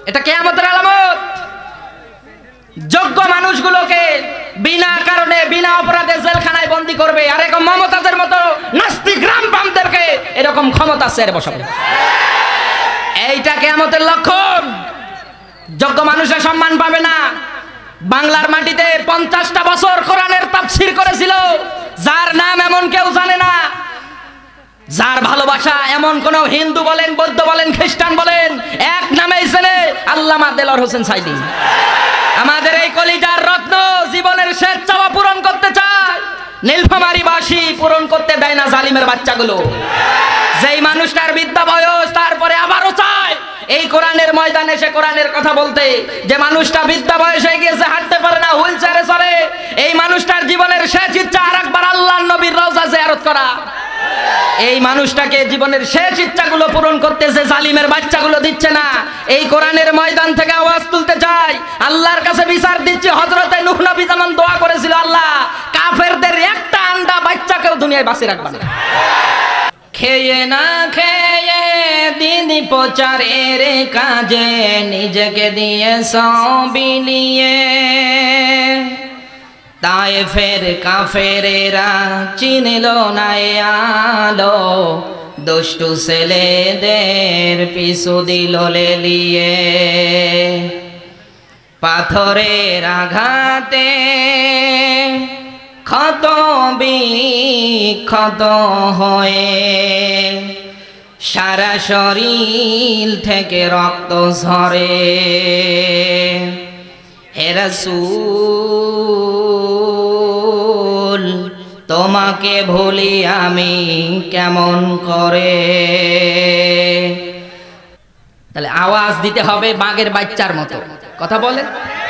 এটা কিয়ামতের আলামত। যোগ্য মানুষগুলোকে বিনা কারণে বিনা অপরাধে জেলখানায় বন্দী করবে, আর এরকম মমতাজের মতো নাস্তিক রামপামদেরকে এরকম ক্ষমতা ছেড়ে বসাবে। এইটা কিয়ামতের লক্ষণ। যোগ্য মানুষের সম্মান পাবে না। বাংলার মাটিতে 50টা বছর কোরআনের তাফসীর করেছিল যার নাম এমন কেউ জানে না, যার ভালোবাসা এমন কোন হিন্দু বলেন, বৌদ্ধ বলেন, খ্রিস্টান বলেন, এক নামেই চেনে, আল্লামা দেলোয়ার হোসেন সাইদী। আমাদের এই কলিজার রত্ন জীবনের শেষ চাওয়া পূরণ করতে চায়, নীলফামারী বাসী পূরণ করতে দেয় না জালিমের বাচ্চাগুলো। যেই মানুষটার বিদ্যা বয়স তারপরে আবারও চায় এই কোরআনের ময়দানে এসে কোরআনের কথা বলতে, যে মানুষটা বিদ্যা বয়স হয়ে গিয়েছে, হাঁটতে পারে না, হুইল চেয়ারে চলে, এই মানুষটার জীবনের শেষ ইচ্ছা আরেকবার আল্লাহর নবীর রওজা জিয়ারত করা। এই মানুষটাকে জীবনের শেষ ইচ্ছাগুলো পূরণ করতেছে জালিমের বাচ্চাগুলো দিচ্ছে না। এই কোরআনের ময়দান থেকে আওয়াজ তুলতে চাই, আল্লাহর কাছে বিচার দিচ্ছি। হযরতে নূহ নবী যেমন দোয়া করেছিল, আল্লাহ কাফেরদের একটা আন্ডা বাচ্চাকেও দুনিয়ায় বাঁচিয়ে রাখবেন না। খেয়ে না খেয়ে দিন প্রচারের কাজে নিজেকে দিয়ে বিলিয়ে, তায়েফের কাফেরেরা চিনল না আলো, দুষ্টু ছেলেদের পিছু দিল লেলিয়ে। পাথরের আঘাতে ক্ষত বিক্ষত হয়ে সারা শরীর থেকে রক্ত ঝরে। হে রাসূল তোমাকে ভুলি আমি কেমন করে। তাহলে আওয়াজ দিতে হবে বাঘের বাচ্চার মতো, কথা বলে।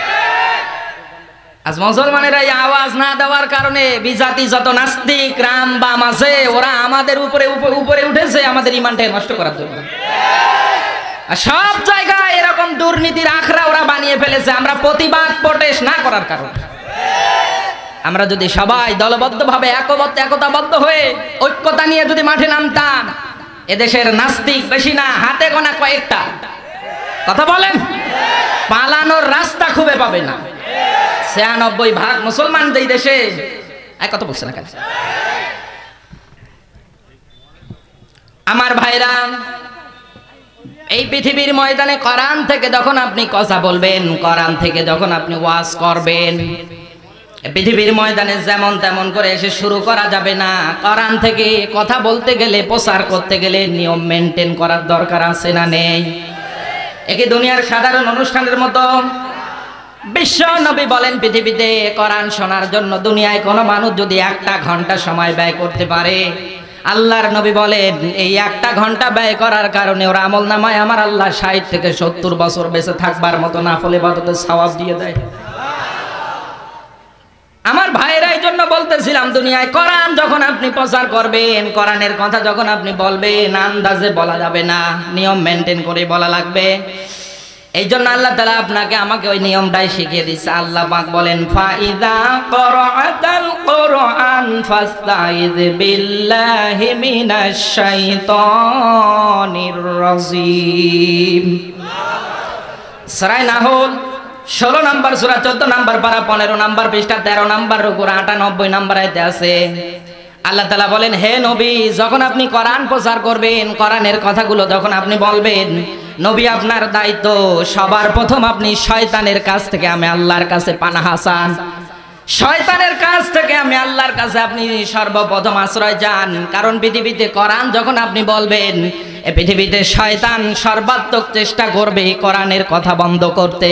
আজ মুসলমানেরা এই আওয়াজ না দেওয়ার কারণে বিজাতি যত নাস্তিক রাম বাম আছে, ওরা আমাদের উপরে উপরে উঠেছে আমাদের ইমানটা নষ্ট করার জন্য। আর সব জায়গায় এরকম দুর্নীতির আখড়া ওরা বানিয়ে ফেলেছে, আমরা প্রতিবাদ প্রোটেস্ট না করার কারণে। আমরা যদি সবাই দলবদ্ধভাবে একতাবদ্ধ হয়ে ঐক্যতা নিয়ে যদি মাঠে নামতাম, এদেশের নাস্তিক বেশি না, হাতে গোনা কয়েকটা, কথা বলেন, পালানোর রাস্তা খুঁজে পাবে না। ৯৬% মুসলমান এই দেশে, কত বলছে না কেন আমার ভাইরা? এই পৃথিবীর ময়দানে কোরআন থেকে যখন আপনি কথা বলবেন, কোরআন থেকে যখন আপনি ওয়াজ করবেন, পৃথিবীর ময়দানে যেমন তেমন করে এসে শুরু করা যাবে না। কোরআন থেকে কথা বলতে গেলে, প্রচার করতে গেলে নিয়ম মেনটেন করার দরকার আছে না নেই? একে দুনিয়ার সাধারণ অনুষ্ঠানের মতো। বিশ্ব নবী বলেন, পৃথিবীতে কোরআন শোনার জন্য দুনিয়ায় কোনো মানুষ যদি 1টা ঘন্টা সময় ব্যয় করতে পারে, আল্লাহর নবী বলেন এই 1টা ঘন্টা ব্যয় করার কারণে ওর আমল নামায় আমার আল্লাহ 60 থেকে 70 বছর বেঁচে থাকবার মতো নাফল ইবাদতের সওয়াব দিয়ে দেয়। আমার ভাইরা, এই জন্য বলতেছিলাম, দুনিয়ায় কোরআন যখন আপনি প্রচার করবেন, কোরআনের কথা যখন আপনি বলবেন, আন্দাজে বলা যাবে না, নিয়ম মেনটেন করে বলা লাগবে। এই জন্য আল্লাহ তাআলা আপনাকে আমাকে ওই নিয়মটাই শিখিয়ে দিচ্ছে। আল্লাহ পাক বলেন, ফাইদা ক্বরাআতাল কুরআন ফাস্তাইয বিল্লাহি মিনাশ শাইতানির রাজিম। সূরা নাহল 16 নম্বর সূরা, 14 নম্বর পারা, 15 নম্বর পৃষ্ঠা, 13 নম্বর রুকু, 98 নম্বর আয়াতে আছে। আল্লাহ তাআলা বলেন, হে নবী, যখন আপনি কোরআন প্রচার করবেন, কোরআনের কথাগুলো যখন আপনি বলবেন, নবী আপনার দায়িত্ব সবার প্রথম আপনি শয়তানের কাছ থেকে আমি আল্লাহর কাছে পানাহ চান। শয়তানের কাছ থেকে আমি আল্লাহর কাছে আপনি সর্বপ্রথম আশ্রয় চান। কারণ পৃথিবীতে কোরআন যখন আপনি বলবেন, এই পৃথিবীতে শয়তান সর্বাত্মক চেষ্টা করবে কোরআনের কথা বন্ধ করতে।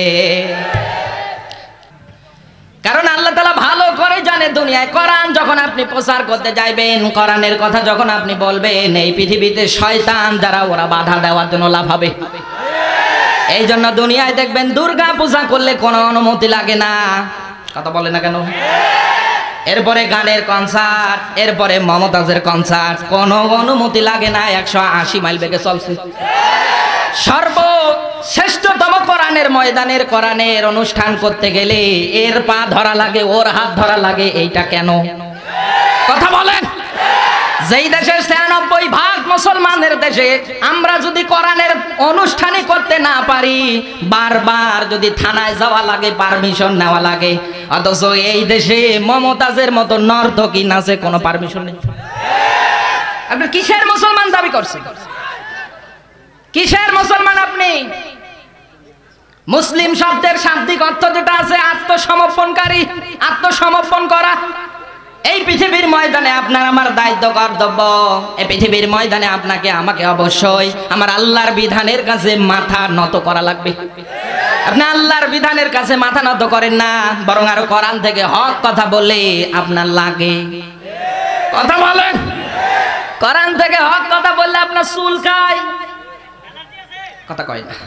কারণ আল্লাহ তাআলা ভালো করে জানে, দুনিয়ায় কোরআন যখন আপনি প্রচার করতে যাইবেন, কোরআনের কথা যখন আপনি বলবেন, এই পৃথিবীতে শয়তান যারা ওরা বাধা দেওয়ার জন্য লাফাবে। এই জন্য দুনিয়ায় দেখবেন দুর্গা পূজা করলে কোনো অনুমতি লাগে না, কথা বলে না কেন? এরপরে গানের কনসার্ট, এরপরে মমতাজের কনসার্ট, কোনো অনুমতি লাগে না, 180 মাইল বেগে চলছে। সর্বশ্রেষ্ঠতম কোরআনের ময়দানের কোরআনের অনুষ্ঠান করতে গেলে এর পা ধরা লাগে, ওর হাত ধরা লাগে। এইটা কেন? কথা বলেন। যেই দেশে ৯৬% মুসলমানের দেশে আমরা যদি কোরআনের অনুষ্ঠানই করতে না পারি, বারবার যদি থানায় যাওয়া লাগে, পারমিশন নেওয়া লাগে, অথচ এই দেশে মমতাজের মতো নর্তকী নাচে কোনো পারমিশন নেই। আপনি কিসের মুসলমান দাবি করছেন? কিসের মুসলমান আপনি? মুসলিম শব্দের শাব্দিক অর্থ যেটা আছে আত্মসমর্পণকারী, আত্মসমর্পণ করা। এই পৃথিবীর ময়দানে আপনার আমার দায়িত্ব কর্তব্য, এই পৃথিবীর ময়দানে আপনাকে আমাকে অবশ্যই আমার আল্লাহর বিধানের কাছে মাথা নত করা লাগবে। আপনি আল্লাহর বিধানের কাছে মাথা নত করেন না, বরং আরো কোরআন থেকে হক কথা বলে আপনার লাগে। কথা বলেন, কোরআন থেকে হক কথা বললে আপনার চুল খায়, কথা কয় না।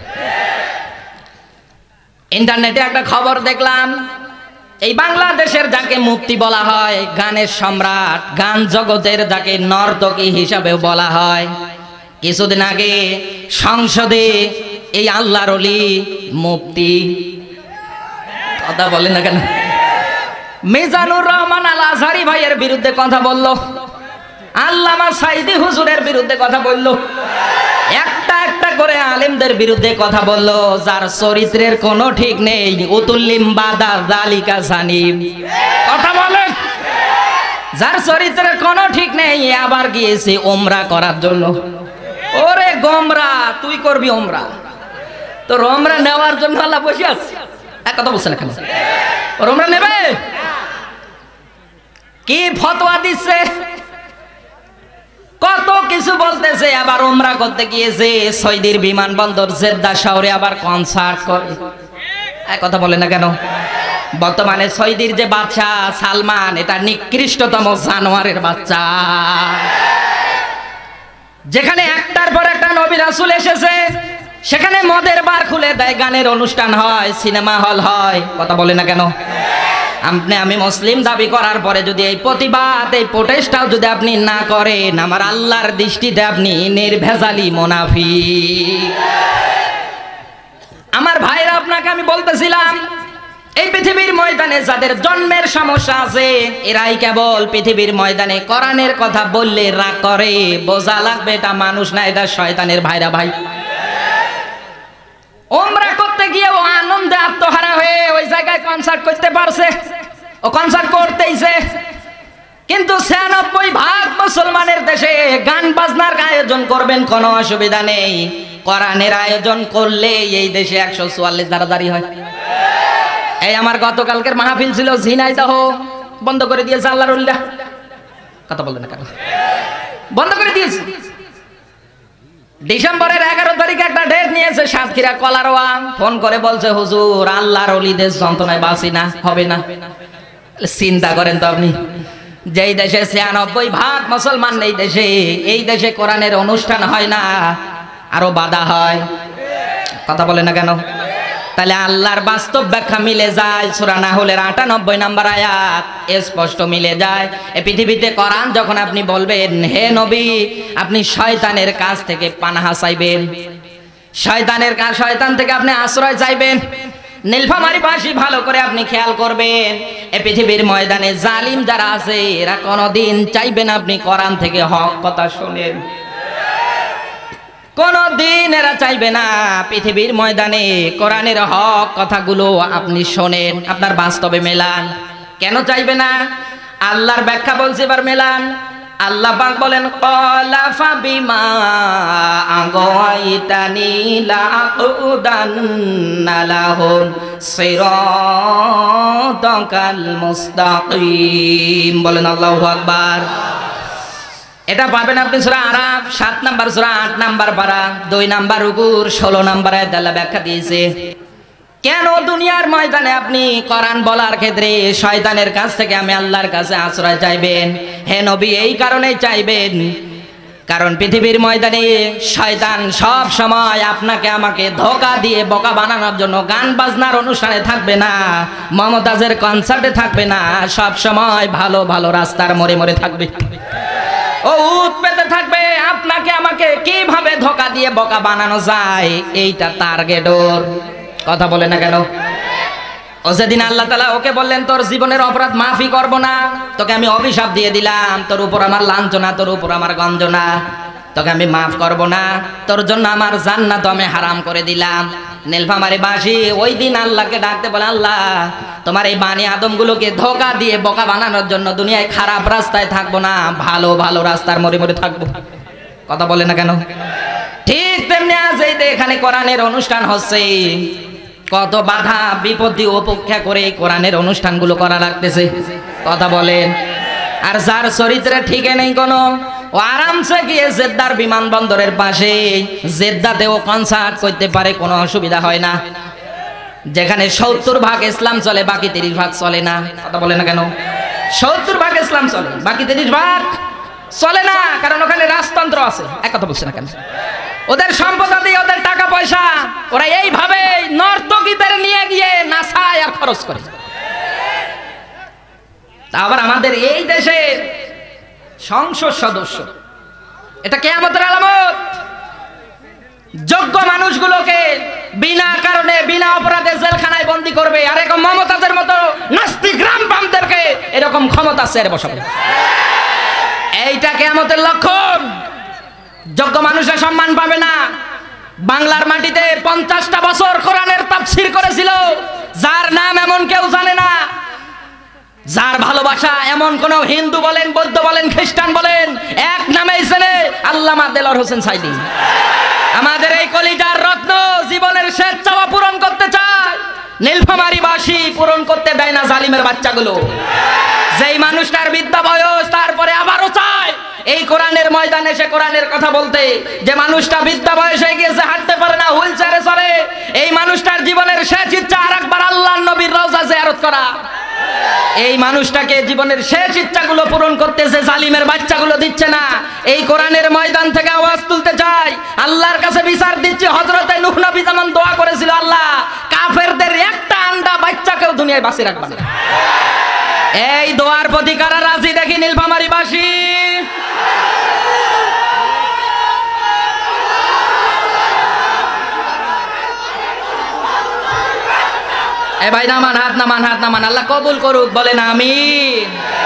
ইন্টারনেটে একটা খবর দেখলাম, এই বাংলাদেশের যাকে মুক্তি বলা হয়, গানের সম্রাট, গান জগতের যাকে নর্তকী হিসাবেও বলা হয়, কিছুদিন আগে সংসদে এই আল্লাহর ওলি মুফতি, কথা বলেন না কেন, মিজানুর রহমান আল আজহারি ভাইয়ের বিরুদ্ধে কথা বলল, আল্লামা সাইদি হুজুরের বিরুদ্ধে কথা বলল, একটা একটা করে আলেমদের বিরুদ্ধে কথা বলল, যার চরিত্রের কোনো ঠিক নেই। উতুল্লিম বাদা জালিকা সানিম, কথা বলেন, যার চরিত্রের কোনো ঠিক নেই, আবার গিয়েছে ওমরা করার জন্য। ওরে গোমরা, তুই করবি ওমরা, তোর ওমরা নেওয়ার জন্য আল্লাহ বসে আছে। এক কথা বলছে না কেন, ওর ওমরা নেবে? কি ফতোয়া দিচ্ছে, কত কিছু বলতেছে, আবার উমরা করতে গিয়েছে সৌদির বিমানবন্দর জেদ্দা শহরে আবার কনসার্ট করে। এক কথা বলে না কেন? বর্তমানে সৌদির যে বাদশা সালমান, এটা নিকৃষ্টতম জানোয়ারের বাচ্চা, যেখানে একটার পর একটা নবী রাসূল এসেছে, সেখানে মদের বার খুলে দেয়, গানের অনুষ্ঠান হয়, সিনেমা হল হয়। কথা বলে না কেন? আপনি আমি মুসলিম দাবি করার পরে যদি এই প্রতিবাদ, এই প্রোটেস্টটাও যদি আপনি না করেন, আমার আল্লাহর দৃষ্টিতে আপনি নির্ভেজালি মুনাফিক। আমার ভাইরা, আপনাকে আমি বলতেছিলাম, এই পৃথিবীর ময়দানে যাদের জন্মের সমস্যা আছে, এরাই কেবল পৃথিবীর ময়দানে কোরআনের কথা বললে রাগ করে। বোঝা লাগবে এটা মানুষ না, এটা শয়তানের ভাইরা। ভাই, ওমরা করতে গিয়ে ও আনন্দে আত্মহারা হয়ে ওই জায়গায় কনসার্ট করতে পারছে, ও কনসার্ট করতেইছে, কিন্তু ৯৬% মুসলমানের দেশে গান বাজনার আয়োজন করবেন, কোনো অসুবিধা নেই। কোরআনের আয়োজন করলে এই দেশে ১৪৪ দাঁড়াদাঁড়ি হয়। এই আমার গতকালকের মাহফিল ছিল ঝিনাইদহ, বন্ধ করে দিয়েছে আল্লাহর উল্লাহ। কথা বলবেন না কেন? বন্ধ করে দিয়েছে। ডিসেম্বরের ১১ তারিখে একটা ডেট নিয়েছে সাতক্ষীরা কলারোয়া, ফোন করে বলছে, হুজুর আল্লাহর ওলিদের যন্ত্রণায় বাঁচি না, হবে না। চিন্তা করেন তো আপনি, যেই দেশে ৯৬% মুসলমান, এই দেশে কোরআনের অনুষ্ঠান হয় না, আরো বাধা হয়। কথা বলে না কেন? তাহলে আল্লাহর বাস্তব ব্যাখ্যা মিলে যায়। সূরা নাহলের ৯৮ নম্বর আয়াত স্পষ্ট মিলে যায়। এই পৃথিবীতে কোরআন যখন আপনি বলবেন, হে নবী, আপনি শয়তানের কাছ থেকে পানাহা চাইবেন, শয়তান থেকে আপনি আশ্রয় চাইবেন। নীলফামারী বাসী ভালো করে আপনি খেয়াল করবেন, এই পৃথিবীর ময়দানে জালিম যারা আছে, এরা কোনোদিন চাইবেন আপনি কোরআন থেকে হক কথা শোনেন, কোনদিন এরা চাইবে না পৃথিবীর ময়দানে কোরআনের হক কথাগুলো আপনি শোনেন, আপনার বাস্তবে মেলান। কেন চাইবে না? আল্লাহর ব্যাখ্যা বলছে, এবার মেলান। আল্লাহ পাক বলেন, ক্বালা ফাবিমা আগাইতানি লাআকুদান্না লাহুম সিরাতাকাল মুস্তাকিম। বলেন আল্লাহু আকবার। এটা পাবেন আপনি সূরা আরাফ ৭ নাম্বার সূরা ৮ নাম্বার পারা ২ নাম্বার রুকুর ১৬ নাম্বার আয়াত আল্লাহ ব্যাখ্যা দিয়েছে। কেন দুনিয়ার ময়দানে আপনি কোরআন বলার ক্ষেত্রে শয়তানের কাছ থেকে আমি আল্লাহর কাছে আশ্রয় চাইবেন? হে নবী, এই কারণেই চাইবেন, কারণ পৃথিবীর ময়দানে শয়তান সব সময় আপনাকে আমাকে ধোঁকা দিয়ে বোকা বানানোর জন্য গান বাজনার অনুষ্ঠানে থাকবে না, মমতাজের কনসার্টে থাকবে না, সব সময় ভালো ভালো রাস্তার মোড়ে মোড়ে থাকবে। ও উত পেতে থাকবে আপনাকে আমাকে কিভাবে ধোঁকা দিয়ে বোকা বানানো যায়, এইটা টার্গেট ওর। কথা বলে না কেন? ও যেদিন আল্লাহ তাআলা ওকে বললেন তোর জীবনের অপরাধ মাফি করব না, তোকে আমি অভিশাপ দিয়ে দিলাম, তোর উপর আমার লাঞ্ছনা, তোর উপর আমার গঞ্জনা, তোকে আমি মাফ করব না, তোর জন্য আমার জান্নাত আমি হারাম করে দিলাম। নীলফামারী বাসী ওই দিন আল্লাহকে ডাকতে বলে, আল্লাহ তোমার এই বানি আদমগুলোকে ধোঁকা দিয়ে বোকা বানানোর জন্য দুনিয়ায় খারাপ রাস্তায় থাকবো না, ভালো ভালো রাস্তার মোড়ে মোড়ে থাকবো। কথা বলে না কেন? ঠিক তেমনি আজ এই এখানে কোরআনের অনুষ্ঠান হচ্ছে, কত বাধা বিপত্তি উপেক্ষা করে কোরআনের অনুষ্ঠানগুলো করা লাগতেছে। কথা বলেন। আর যার চরিত্রে ঠিকে নেই কোনো, ও আরামসে গিয়ে জেদ্দার বিমানবন্দরের পাশে জেদ্দাতেও কনসার্ট করতে পারে, কোনো অসুবিধা হয় না। যেখানে 70% ইসলাম চলে, বাকি 30% চলে না। কথা বলে না কেন? 70% ইসলাম চলে, বাকি 30% চলে না, কারণ ওখানে রাজতন্ত্র আছে। এক কথা বলছে না কেন? ওদের সম্পত্তি, ওদের টাকা পয়সা, ওরা এইভাবে নর্তকীদের নিয়ে গিয়ে নাচায় আর খরচ করে। আবার আমাদের এই দেশে সংসদ সদস্য, এটা কিয়ামতের আলামত। যোগ্য মানুষগুলোকে বিনা কারণে বিনা অপরাধে জেলখানায় বন্দী করবে, আর এরকম মমতাজের মতো নাস্তিক রামবামদেরকে এরকম ক্ষমতা চেয়ারে বসাবে। এইটা কিয়ামতের লক্ষণ। যোগ্য মানুষের সম্মান পাবে না। বাংলার মাটিতে 50টা বছর কোরআনের তাফসীর করেছিল, যার নাম এমন কেউ জানে না, যার ভালোবাসা এমন কোন হিন্দু বলেন, বৌদ্ধ বলেন, খ্রিস্টান বলেন, এক নামেই চেনে, আল্লামা দেলোয়ার হোসেন সাইদি। আমাদের এই কলিজার রত্ন জীবনের শেষ চাওয়া পূরণ করতে চায়, নীলফামারীবাসী পূরণ করতে দেয় না জালিমের বাচ্চাগুলো। যেই মানুষটার বিদ্যা বয়স, তারপরে আবারও চায় এই কোরআনের ময়দানে সে কোরআনের কথা বলতে, যে মানুষটা বিদ্যা বয়স হয়ে গিয়েছে, হাঁটতে পারে না, হুইল চেয়ারে চলে, এই মানুষটার জীবনের শেষ ইচ্ছা আরেকবার আল্লাহর নবীর রওজা জিয়ারত করা। এই মানুষটাকে জীবনের শেষ ইচ্ছাগুলো পূরণ করতেছে, জালিমের বাচ্চাগুলো দিচ্ছে না। এই কোরআনের ময়দান থেকে আওয়াজ তুলতে চাই, আল্লাহর কাছে বিচার দিচ্ছি। হযরতে নূহ নবী যেমন দোয়া করেছিল, আল্লাহ কাফেরদের একটা আন্ডা বাচ্চাকেও দুনিয়ায় বাঁচিয়ে রাখবা না। এই দোয়ার প্রতি কারা রাজি দেখি নীলফামারীবাসী? এ ভাই নামান হাত, নামান হাত, নামান। আল্লাহ কবুল করুক, বলেন আমিন।